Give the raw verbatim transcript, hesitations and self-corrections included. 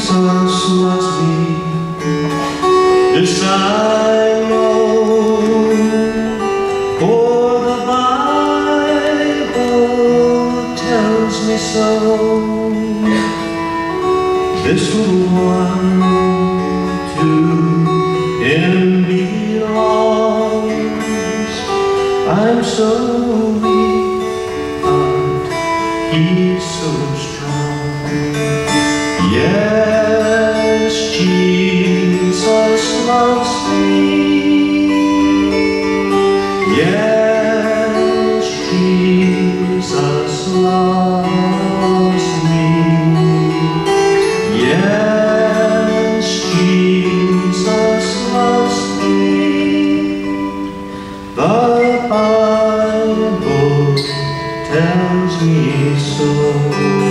Jesus loves me, this I know, for the Bible tells me so. This little one to him belongs. I'm so weak, but he's so strong. Yes, Jesus loves me. Yes, Jesus loves me. Yes, Jesus loves me. The Bible tells me so.